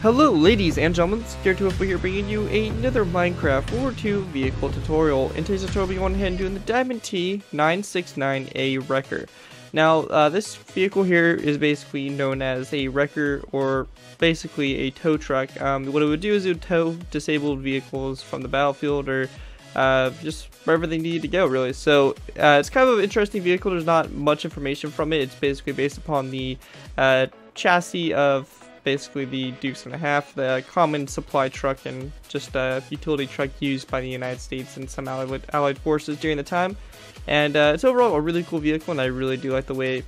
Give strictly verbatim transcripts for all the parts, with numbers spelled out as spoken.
Hello ladies and gentlemen, ScareTwoFour here bringing you another Minecraft World War Two vehicle tutorial. In today's tutorial we're going ahead and doing the Diamond T nine sixty-nine A Wrecker. Now uh, this vehicle here is basically known as a wrecker, or basically a tow truck. Um, what it would do is it would tow disabled vehicles from the battlefield, or uh, just wherever they need to go really. So uh, it's kind of an interesting vehicle. There's not much information from it. It's basically based upon the uh, chassis of basically the Dukes and a half, the common supply truck and just a utility truck used by the United States and some allied, allied forces during the time. And uh, it's overall a really cool vehicle, and I really do like the way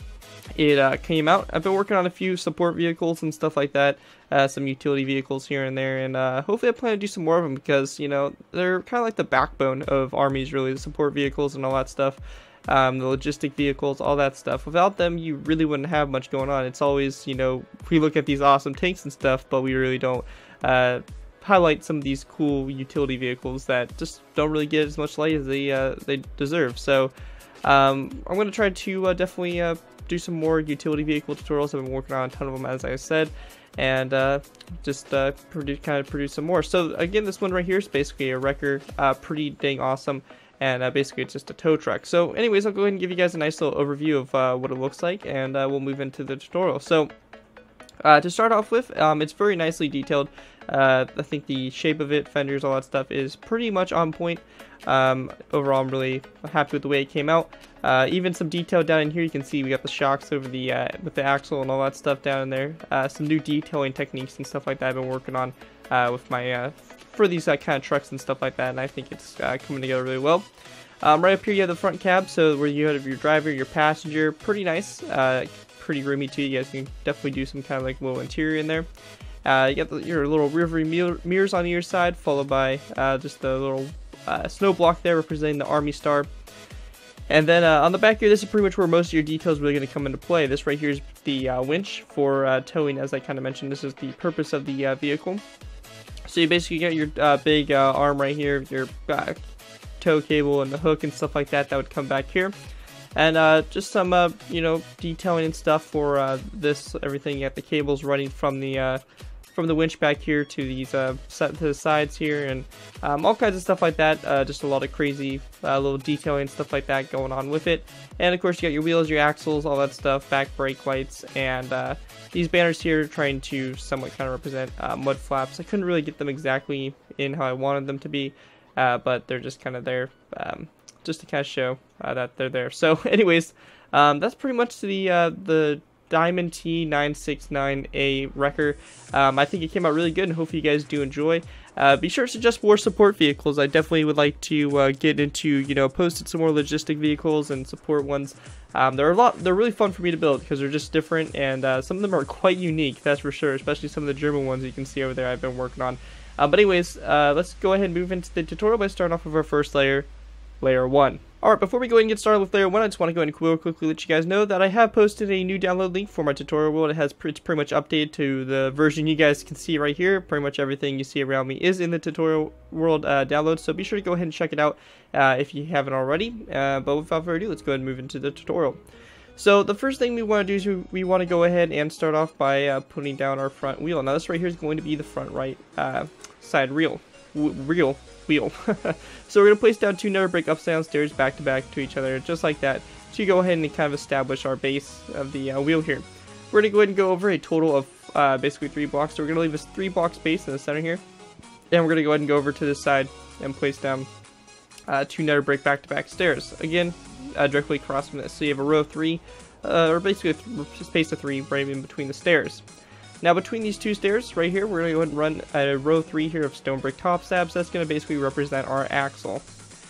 it uh, came out. I've been working on a few support vehicles and stuff like that, uh, some utility vehicles here and there, and uh, hopefully I plan to do some more of them because, you know, they're kind of like the backbone of armies really, the support vehicles and all that stuff. Um, the logistic vehicles, all that stuff. Without them, you really wouldn't have much going on. It's always, you know, we look at these awesome tanks and stuff, but we really don't uh, highlight some of these cool utility vehicles that just don't really get as much light as they uh, they deserve. So um, I'm going to try to uh, definitely uh, do some more utility vehicle tutorials. I've been working on a ton of them, as I said, and uh, just uh, produce, kind of produce some more. So again, this one right here is basically a wrecker, uh, pretty dang awesome. And uh, basically it's just a tow truck. So anyways, I'll go ahead and give you guys a nice little overview of uh, what it looks like, and uh, we'll move into the tutorial. So uh, to start off with, um, it's very nicely detailed. Uh, I think the shape of it, fenders, all that stuff is pretty much on point. Um, overall, I'm really happy with the way it came out. Uh, even some detail down in here, you can see we got the shocks over the uh, with the axle and all that stuff down in there. Uh, some new detailing techniques and stuff like that I've been working on uh, with my uh, for these uh, kind of trucks and stuff like that, and I think it's uh, coming together really well. Um, right up here you have the front cab, so where you have your driver, your passenger, pretty nice, uh, pretty roomy too. You guys can definitely do some kind of like little interior in there. Uh, you got the, your little rear view mirrors on either side, followed by uh, just the little uh, snow block there representing the Army Star. And then uh, on the back here, this is pretty much where most of your details are really going to come into play. This right here is the uh, winch for uh, towing, as I kind of mentioned. This is the purpose of the uh, vehicle. So you basically get your uh, big uh, arm right here, your uh, tow cable and the hook and stuff like that that would come back here. And uh, just some, uh, you know, detailing and stuff for uh, this, everything. You got the cables running from the uh, from the winch back here to these uh, set to the sides here, and um, all kinds of stuff like that. Uh, just a lot of crazy uh, little detailing and stuff like that going on with it. And of course you got your wheels, your axles, all that stuff, back brake lights, and uh, these banners here trying to somewhat kind of represent uh, mud flaps. I couldn't really get them exactly in how I wanted them to be, uh, but they're just kind of there um, just to kind of show uh, that they're there. So anyways, um, that's pretty much the uh, the Diamond T nine sixty-nine A Wrecker. Um, I think it came out really good, and hopefully you guys do enjoy. Uh, be sure to suggest more support vehicles. I definitely would like to uh, get into, you know, posted some more logistic vehicles and support ones. Um, they're a lot. They're really fun for me to build because they're just different, and uh, some of them are quite unique. That's for sure. Especially some of the German ones you can see over there. I've been working on. Uh, but anyways, uh, let's go ahead and move into the tutorial by starting off with our first layer, layer one. Alright, before we go ahead and get started with layer one, I just want to go ahead and real quickly let you guys know that I have posted a new download link for my tutorial world. It has it's pretty much updated to the version you guys can see right here. Pretty much everything you see around me is in the tutorial world uh, download, so be sure to go ahead and check it out uh, if you haven't already. Uh, but without further ado, let's go ahead and move into the tutorial. So the first thing we want to do is we, we want to go ahead and start off by uh, putting down our front wheel. Now this right here is going to be the front right uh, side reel. W reel. Wheel. So we're going to place down two nether brick upside down stairs back to back to each other, just like that, to go ahead and kind of establish our base of the uh, wheel here. We're going to go ahead and go over a total of uh, basically three blocks. So we're going to leave this three block space in the center here, and we're going to go ahead and go over to this side and place down uh, two nether brick back to back stairs, again uh, directly across from this. So you have a row of three, uh, or basically a th space of three right in between the stairs. Now between these two stairs right here, we're going to go ahead and run a row three here of stone brick top slabs. That's going to basically represent our axle.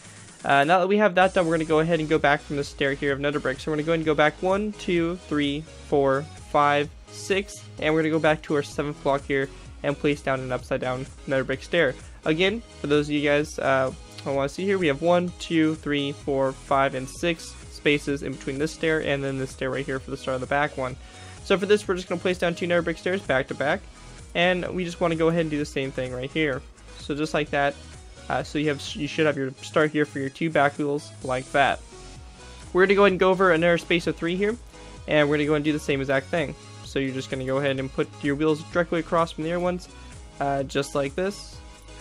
Uh, now that we have that done, we're going to go ahead and go back from the stair here of nether brick. So we're going to go ahead and go back one, two, three, four, five, six, and we're going to go back to our seventh block here and place down an upside down nether brick stair. Again, for those of you guys uh, who want to see here, we have one, two, three, four, five, and six spaces in between this stair and then this stair right here for the start of the back one. So for this, we're just going to place down two nether brick stairs back to back, and we just want to go ahead and do the same thing right here. So just like that, uh, so you have you should have your start here for your two back wheels like that. We're going to go ahead and go over another space of three here, and we're going to go and do the same exact thing. So you're just going to go ahead and put your wheels directly across from the other ones, uh, just like this.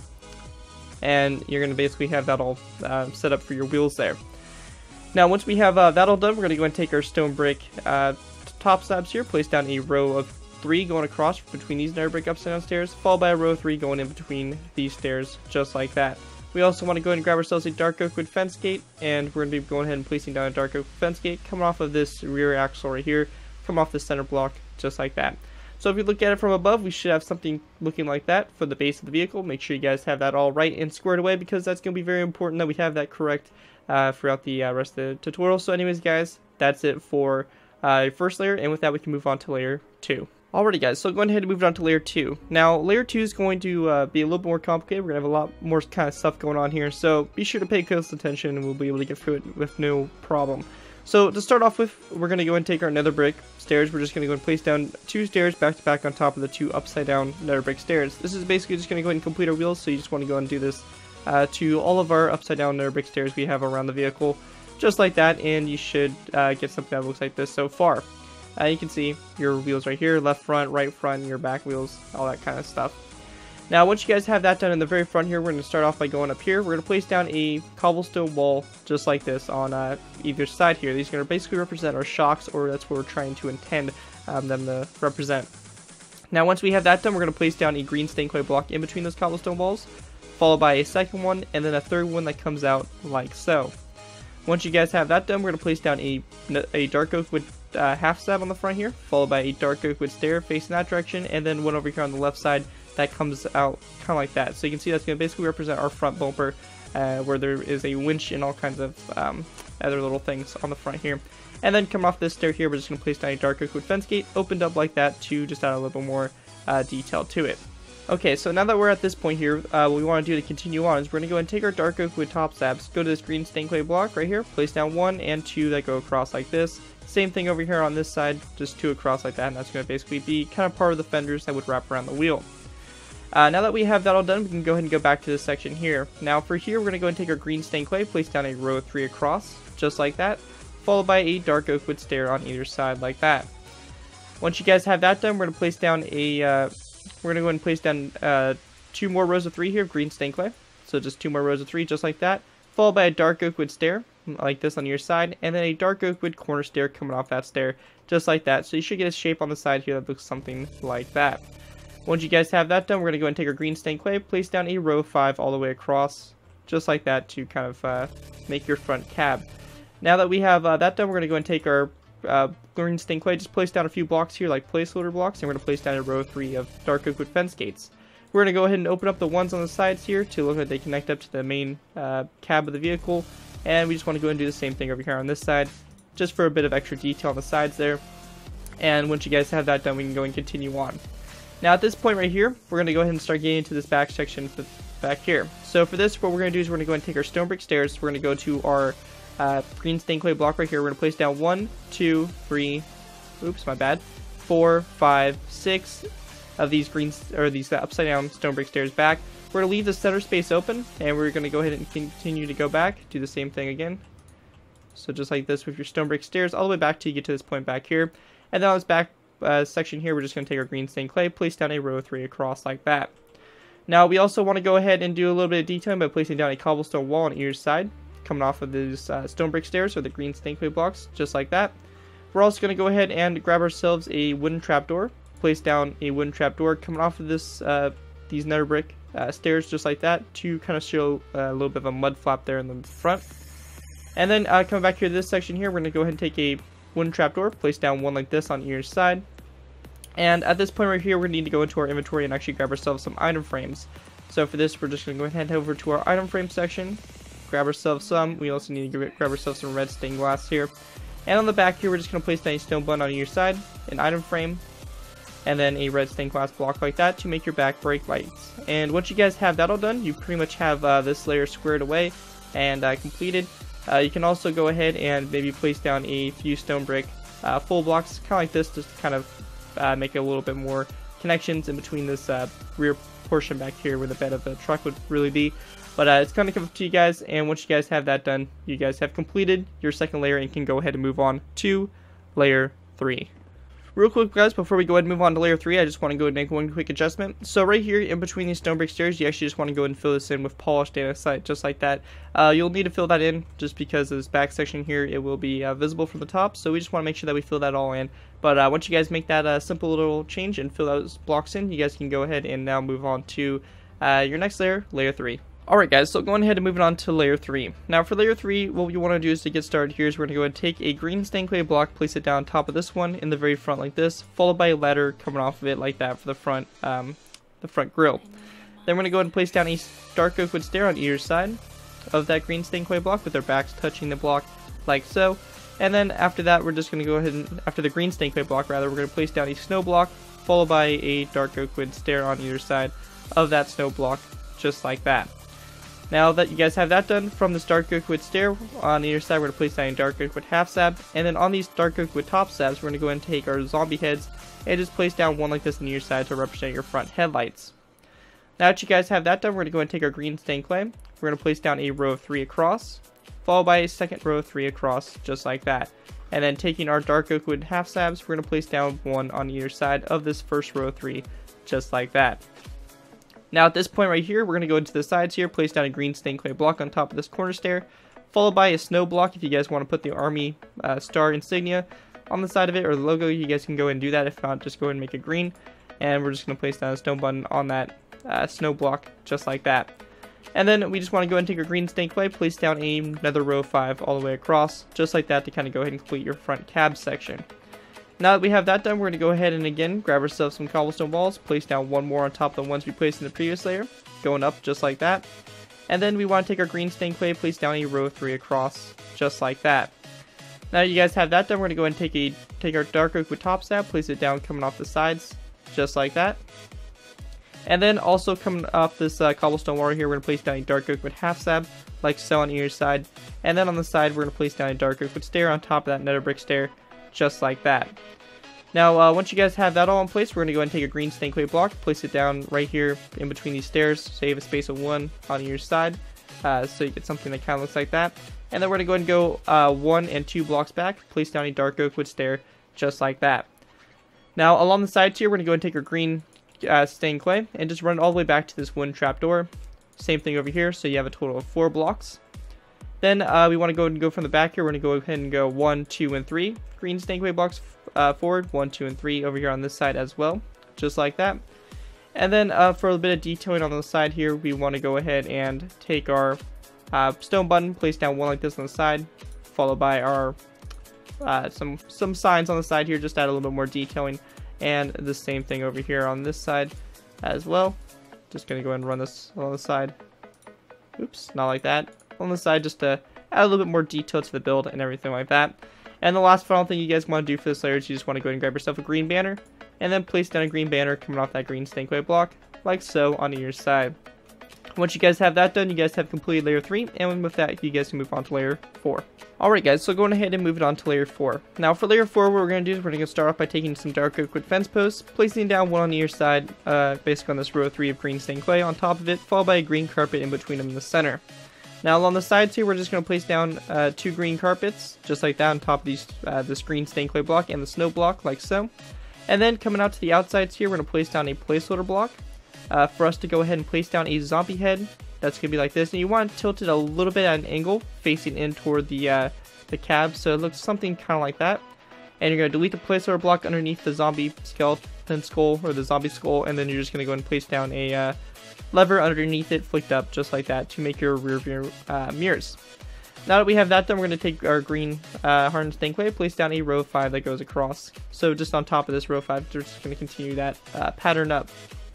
And you're going to basically have that all uh, set up for your wheels there. Now once we have uh, that all done, we're going to go and take our stone brick uh, top slabs here, place down a row of three going across between these nether brick upside down stairs, followed by a row of three going in between these stairs, just like that. We also want to go ahead and grab ourselves a dark oak wood fence gate, and we're going to be going ahead and placing down a dark oak fence gate coming off of this rear axle right here, come off the center block, just like that. So if you look at it from above, we should have something looking like that for the base of the vehicle. Make sure you guys have that all right and squared away, because that's going to be very important that we have that correct uh, throughout the uh, rest of the tutorial. So anyways guys, that's it for uh, first layer, and with that we can move on to layer two. Alrighty guys, so going ahead and move on to layer two. Now layer two is going to uh, be a little more complicated. We're going to have a lot more kind of stuff going on here, so be sure to pay close attention and we'll be able to get through it with no problem. So to start off with, we're going to go and take our nether brick stairs. We're just going to go and place down two stairs back to back on top of the two upside down nether brick stairs. This is basically just going to go ahead and complete our wheels, so you just want to go and do this uh, to all of our upside down nether brick stairs we have around the vehicle, just like that, and you should uh, get something that looks like this so far. Uh, you can see your wheels right here, left front, right front, your back wheels, all that kind of stuff. Now once you guys have that done in the very front here, we're going to start off by going up here. We're going to place down a cobblestone wall just like this on uh, either side here. These are going to basically represent our shocks, or that's what we're trying to intend um, them to represent. Now once we have that done, we're going to place down a green stained clay block in between those cobblestone walls, followed by a second one, and then a third one that comes out like so. Once you guys have that done, we're going to place down a, a dark oak wood uh, half slab on the front here, followed by a dark oak wood stair facing that direction, and then one over here on the left side that comes out kind of like that. So you can see that's going to basically represent our front bumper, uh, where there is a winch and all kinds of um, other little things on the front here. And then coming off this stair here, we're just going to place down a dark oak wood fence gate, opened up like that to just add a little bit more uh, detail to it. Okay, so now that we're at this point here, uh, what we want to do to continue on is we're going to go and take our dark oak wood top slabs, go to this green stained clay block right here, place down one and two that go across like this. Same thing over here on this side, just two across like that, and that's going to basically be kind of part of the fenders that would wrap around the wheel. Uh, now that we have that all done, we can go ahead and go back to this section here. Now for here, we're going to go and take our green stained clay, place down a row of three across, just like that, followed by a dark oak wood stair on either side like that. Once you guys have that done, we're going to place down a, uh, we're going to go ahead and place down uh, two more rows of three here of green stained clay. So just two more rows of three, just like that, followed by a dark oak wood stair, like this on your side, and then a dark oak wood corner stair coming off that stair, just like that. So you should get a shape on the side here that looks something like that. Once you guys have that done, we're going to go and take our green stained clay, place down a row of five all the way across, just like that, to kind of uh, make your front cab. Now that we have uh, that done, we're going to go and take our uh, green stained clay, just place down a few blocks here, like placeholder blocks, and we're going to place down a row of three of dark oak wood fence gates. We're going to go ahead and open up the ones on the sides here to look like they connect up to the main uh, cab of the vehicle, and we just want to go and do the same thing over here on this side, just for a bit of extra detail on the sides there. And once you guys have that done, we can go and continue on. Now at this point right here, we're going to go ahead and start getting into this back section back here. So for this, what we're going to do is we're going to go and take our stone brick stairs. We're going to go to our uh, green stained clay block right here. We're going to place down one, two, three, oops, my bad, four, five, six of these green or these upside down stone brick stairs back. We're going to leave the center space open, and we're going to go ahead and continue to go back, do the same thing again. So just like this with your stone brick stairs all the way back till you get to this point back here. And then on this back Uh, section here, we're just going to take our green stained clay, place down a row of three across like that. Now we also want to go ahead and do a little bit of detailing by placing down a cobblestone wall on either side, coming off of these uh, stone brick stairs or the green stained clay blocks, just like that. We're also going to go ahead and grab ourselves a wooden trapdoor, place down a wooden trapdoor coming off of this uh, these nether brick uh, stairs, just like that, to kind of show uh, a little bit of a mud flap there in the front. And then uh, coming back here to this section here, we're going to go ahead and take a wooden trapdoor, place down one like this on either side. And at this point right here, we're going to need to go into our inventory and actually grab ourselves some item frames. So for this, we're just going to go ahead and head over to our item frame section, grab ourselves some. We also need to grab ourselves some red stained glass here. And on the back here, we're just going to place down a stone button on either side, an item frame, and then a red stained glass block like that to make your back brake lights. And once you guys have that all done, you pretty much have uh, this layer squared away and uh, completed. Uh, you can also go ahead and maybe place down a few stone brick uh, full blocks, kind of like this, just to kind of uh, make a little bit more connections in between this uh, rear portion back here where the bed of the truck would really be. But uh, it's going to come up to you guys, and once you guys have that done, you guys have completed your second layer and can go ahead and move on to layer three. real quick guys, before we go ahead and move on to layer three, I just want to go ahead and make one quick adjustment. So right here in between these stone brick stairs, you actually just want to go ahead and fill this in with polished andesite, just like that. Uh, you'll need to fill that in just because this back section here, it will be uh, visible from the top, so we just want to make sure that we fill that all in. But uh, once you guys make that uh, simple little change and fill those blocks in, you guys can go ahead and now move on to uh, your next layer, layer three. Alright guys, so going ahead and moving on to layer three. Now for layer three, what you want to do is to get started here is we're going to go ahead and take a green stained clay block, place it down on top of this one in the very front like this, followed by a ladder coming off of it like that for the front um, the front grill. Then we're going to go ahead and place down a dark oak wood stair on either side of that green stained clay block with their backs touching the block like so. And then after that, we're just going to go ahead and, after the green stained clay block rather, we're going to place down a snow block, followed by a dark oak wood stair on either side of that snow block, just like that. Now that you guys have that done, from this dark oak wood stair on either side, we're going to place down a dark oak wood half slab, and then on these dark oak wood top slabs, we're going to go ahead and take our zombie heads and just place down one like this on either side to represent your front headlights. Now that you guys have that done, we're going to go ahead and take our green stained clay. We're going to place down a row of three across, followed by a second row of three across, just like that. And then taking our dark oak wood half slabs, we're going to place down one on either side of this first row of three, just like that. Now at this point right here, we're going to go into the sides here, place down a green stained clay block on top of this corner stair, followed by a snow block if you guys want to put the army uh, star insignia on the side of it, or the logo. You guys can go ahead and do that. If not, just go ahead and make it green. And we're just going to place down a snow button on that uh, snow block, just like that. And then we just want to go ahead and take our green stained clay, place down a, another row of five all the way across, just like that, to kind of go ahead and complete your front cab section. Now that we have that done, we're going to go ahead and again grab ourselves some cobblestone walls, place down one more on top of the ones we placed in the previous layer, going up just like that. And then we want to take our green stained clay, place down a row of three across, just like that. Now that you guys have that done, we're going to go ahead and take a take our dark oak wood top slab, place it down coming off the sides, just like that. And then also coming off this uh, cobblestone wall here, we're going to place down a dark oak wood half slab, like so on either side. And then on the side, we're going to place down a dark oak wood stair on top of that nether brick stair, just like that. Now, uh, once you guys have that all in place, we're going to go ahead and take a green stained clay block, place it down right here in between these stairs, so you have a space of one on either side, uh, so you get something that kind of looks like that. And then we're going to go ahead and go uh, one and two blocks back, place down a dark oak wood stair, just like that. Now, along the sides here, we're going to go ahead and take our green uh, stained clay and just run it all the way back to this wooden trapdoor. Same thing over here, so you have a total of four blocks. Then uh, we want to go ahead and go from the back here. We're going to go ahead and go one, two, and three green stained clay blocks uh, forward. One, two, and three over here on this side as well, just like that. And then uh, for a bit of detailing on the side here, we want to go ahead and take our uh, stone button, place down one like this on the side, followed by our uh, some some signs on the side here, just add a little bit more detailing, and the same thing over here on this side as well. Just going to go ahead and run this on the side. Oops, not like that. On the side, just to add a little bit more detail to the build and everything like that. And the last final thing you guys want to do for this layer is you just want to go ahead and grab yourself a green banner, and then place down a green banner coming off that green stained clay block, like so, on either side. Once you guys have that done, you guys have completed layer three, and with that, you guys can move on to layer four. Alright guys, so going ahead and moving on to layer four. Now for layer four, what we're going to do is we're going to start off by taking some dark oak wood fence posts, placing down one on either side, uh, basically on this row three of green stained clay on top of it, followed by a green carpet in between them in the center. Now along the sides here, we're just going to place down uh, two green carpets, just like that, on top of these uh, this green stained clay block and the snow block, like so. And then coming out to the outsides here, we're going to place down a placeholder block uh, for us to go ahead and place down a zombie head. That's going to be like this, and you want to tilt it a little bit at an angle, facing in toward the uh, the cab, so it looks something kind of like that. And you're going to delete the placeholder block underneath the zombie skeleton skull, or the zombie skull, and then you're just going to go and place down a uh, lever underneath it, flicked up just like that, to make your rear view uh, mirrors. Now that we have that done, we're going to take our green uh, hardened stained clay, place down a row five that goes across. So just on top of this row five, we're just going to continue that uh, pattern up.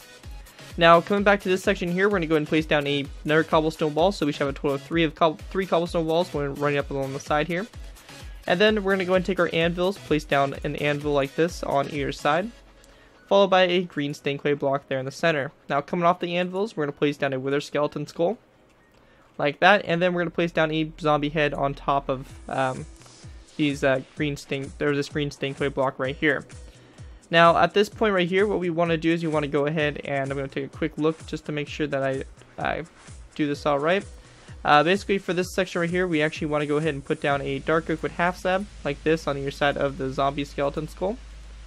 Now coming back to this section here, we're going to go ahead and place down a, another cobblestone wall, so we should have a total of three of cob three cobblestone walls running up along the side here. And then we're going to go ahead and take our anvils, place down an anvil like this on either side, followed by a green stained clay block there in the center. Now coming off the anvils, we're going to place down a wither skeleton skull, like that, and then we're going to place down a zombie head on top of um, these uh, green stained, there's this green stained clay block right here. Now at this point right here, what we want to do is you want to go ahead, and I'm going to take a quick look just to make sure that I, I do this all right. Uh, basically for this section right here, we actually want to go ahead and put down a dark oak wood half slab, like this, on either side of the zombie skeleton skull.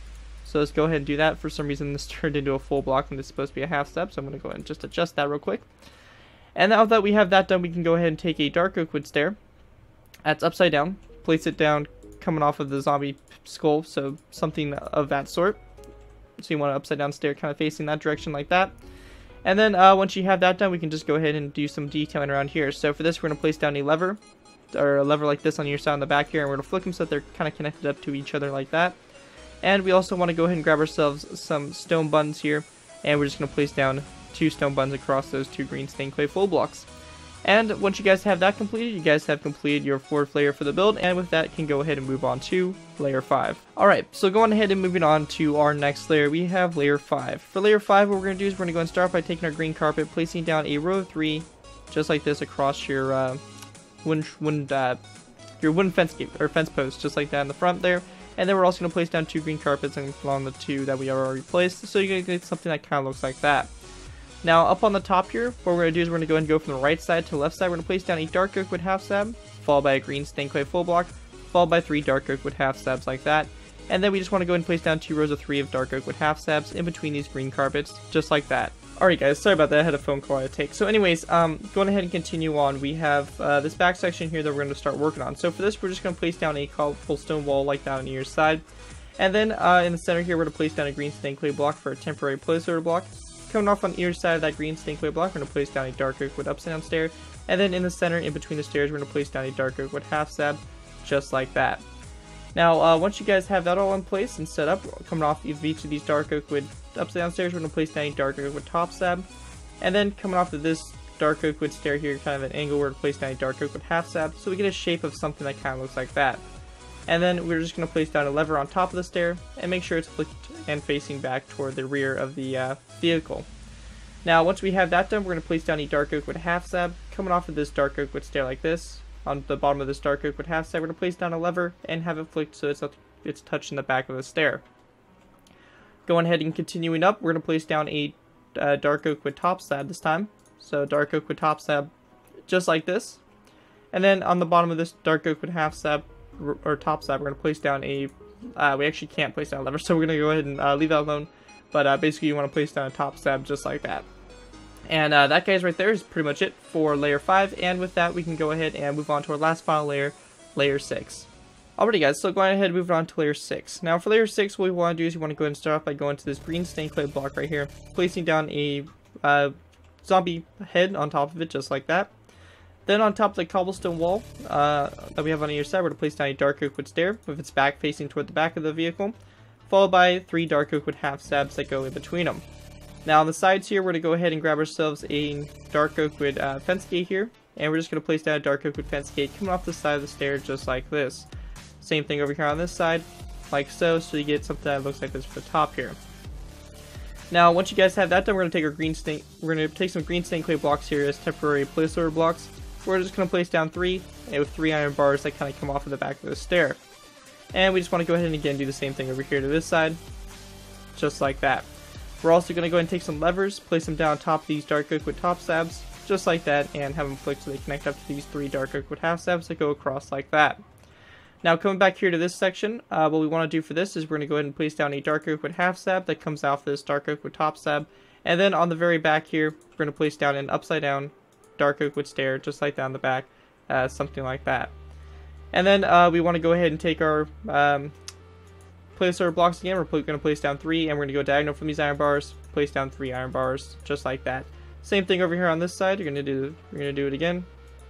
So let's go ahead and do that. For some reason this turned into a full block and it's supposed to be a half step, so I'm going to go ahead and just adjust that real quick. And now that we have that done, we can go ahead and take a dark oak wood stair. That's upside down. Place it down coming off of the zombie skull, so something of that sort. So you want an upside down stair kind of facing that direction like that. And then uh, once you have that done, we can just go ahead and do some detailing around here. So for this, we're going to place down a lever, or a lever like this on your side on the back here, and we're going to flick them so that they're kind of connected up to each other like that. And we also want to go ahead and grab ourselves some stone buns here, and we're just going to place down two stone buns across those two green stained clay full blocks. And once you guys have that completed, you guys have completed your fourth layer for the build, and with that, you can go ahead and move on to layer five. Alright, so going ahead and moving on to our next layer, we have layer five. For layer five, what we're going to do is we're going to go and start by taking our green carpet, placing down a row of three, just like this, across your uh, wooden, wooden, uh, your wooden fence gate, or fence post, just like that in the front there. And then we're also going to place down two green carpets along the two that we already placed, so you're going to get something that kind of looks like that. Now, up on the top here, what we're going to do is we're going to go ahead and go from the right side to the left side. We're going to place down a dark oak wood half slab, followed by a green stained clay full block, followed by three dark oak wood half slabs like that. And then we just want to go ahead and place down two rows of three of dark oak wood half slabs in between these green carpets, just like that. Alright guys, sorry about that, I had a phone call I had to take. So anyways, um, going ahead and continue on, we have uh, this back section here that we're going to start working on. So for this, we're just going to place down a colorful stone wall like that on either side. And then uh, in the center here, we're going to place down a green stained clay block for a temporary placeholder block. Coming off on either side of that green stained clay block, we're going to place down a dark oak wood upside down stair. And then in the center, in between the stairs, we're going to place down a dark oak wood half slab, just like that. Now, uh, once you guys have that all in place and set up, coming off of each of these dark oak wood upside down stairs, we're going to place down a dark oak wood top slab. And then coming off of this dark oak wood stair here, kind of an angle, we're going to place down a dark oak wood half slab, so we get a shape of something that kind of looks like that. And then we're just going to place down a lever on top of the stair and make sure it's flicked and facing back toward the rear of the uh, vehicle. Now, once we have that done, we're going to place down a dark oak wood half slab coming off of this dark oak wood stair like this. On the bottom of this dark oak wood half slab, we're going to place down a lever and have it flicked so it's, it's touching the back of the stair. Going ahead and continuing up, we're going to place down a uh, dark oak wood top slab this time. So dark oak wood top slab just like this. And then on the bottom of this dark oak wood half slab, or top slab, we're going to place down a, uh, we actually can't place down a lever, so we're going to go ahead and uh, leave that alone. But uh, basically you want to place down a top slab just like that. And uh, that guys right there is pretty much it for layer five, and with that we can go ahead and move on to our last final layer, layer six. Alrighty guys, so going ahead and moving on to layer six. Now for layer six, what we want to do is you want to go ahead and start off by going to this green stained clay block right here, placing down a uh, zombie head on top of it just like that. Then on top of the cobblestone wall uh, that we have on either side, we're going to place down a dark oak wood stair with its back facing toward the back of the vehicle, followed by three dark oak wood half slabs that go in between them. Now on the sides here, we're going to go ahead and grab ourselves a dark oak wood uh, fence gate here, and we're just going to place down a dark oak wood fence gate coming off the side of the stair just like this. Same thing over here on this side, like so, so you get something that looks like this for the top here. Now once you guys have that done, we're going to take our green stain, we're going to take some green stained clay blocks here as temporary placeholder blocks. We're just going to place down three, and with three iron bars that kind of come off of the back of the stair. And we just want to go ahead and again do the same thing over here to this side, just like that. We're also going to go ahead and take some levers, place them down on top of these dark oak wood top slabs, just like that, and have them flicked so they connect up to these three dark oak wood half slabs that go across like that. Now coming back here to this section, uh, what we want to do for this is we're going to go ahead and place down a dark oak wood half slab that comes off this dark oak wood top slab, and then on the very back here, we're going to place down an upside down dark oak wood stair, just like down the back, uh, something like that. And then uh, we want to go ahead and take our um, placeholder blocks again. We're going to place down three, and we're going to go diagonal from these iron bars, place down three iron bars, just like that. Same thing over here on this side. You're going to do, you're going to do it again,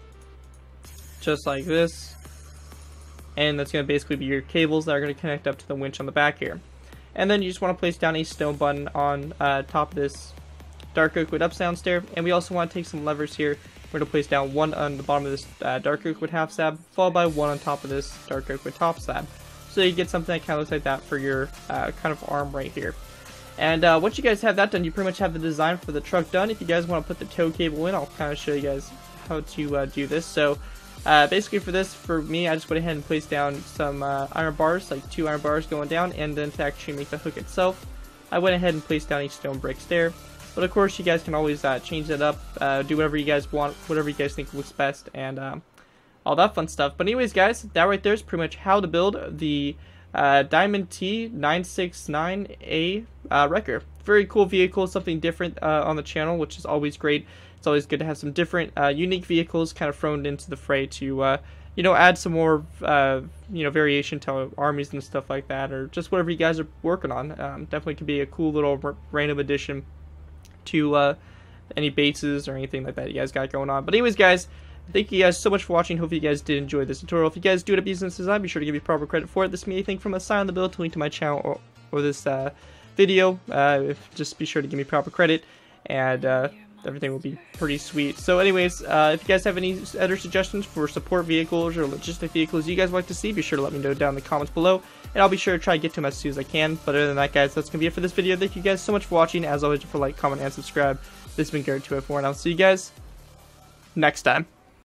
just like this. And that's going to basically be your cables that are going to connect up to the winch on the back here. And then you just want to place down a stone button on uh, top of this dark oak wood upside down stair, and we also want to take some levers here. We're going to place down one on the bottom of this uh, dark oak wood half slab, followed by one on top of this dark oak wood top slab. So you get something that kind of looks like that for your uh, kind of arm right here. And uh, once you guys have that done, you pretty much have the design for the truck done. If you guys want to put the tow cable in, I'll kind of show you guys how to uh, do this. So uh, basically for this, for me, I just went ahead and placed down some uh, iron bars, like two iron bars going down, and then to actually make the hook itself, I went ahead and placed down a stone brick stair. But of course, you guys can always uh, change that up, uh, do whatever you guys want, whatever you guys think looks best, and um, all that fun stuff. But anyways, guys, that right there is pretty much how to build the uh, Diamond T nine six nine A uh, wrecker. Very cool vehicle, something different uh, on the channel, which is always great. It's always good to have some different, uh, unique vehicles kind of thrown into the fray to, uh, you know, add some more, uh, you know, variation to armies and stuff like that, or just whatever you guys are working on. Um, definitely could be a cool little random addition to uh, any bases or anything like that you guys got going on. But anyways, guys, thank you guys so much for watching. Hope you guys did enjoy this tutorial. If you guys do end up using this design, be sure to give me proper credit for it. This may be anything from a sign on the build to link to my channel or, or this uh, video. Uh, if, just be sure to give me proper credit, and uh, everything will be pretty sweet. So anyways, uh, if you guys have any other suggestions for support vehicles or logistic vehicles you guys would like to see, be sure to let me know down in the comments below, and I'll be sure to try to get to them as soon as I can. But other than that, guys, that's going to be it for this video. Thank you guys so much for watching. As always, for like, comment, and subscribe. This has been Garrett two oh four, and I'll see you guys next time.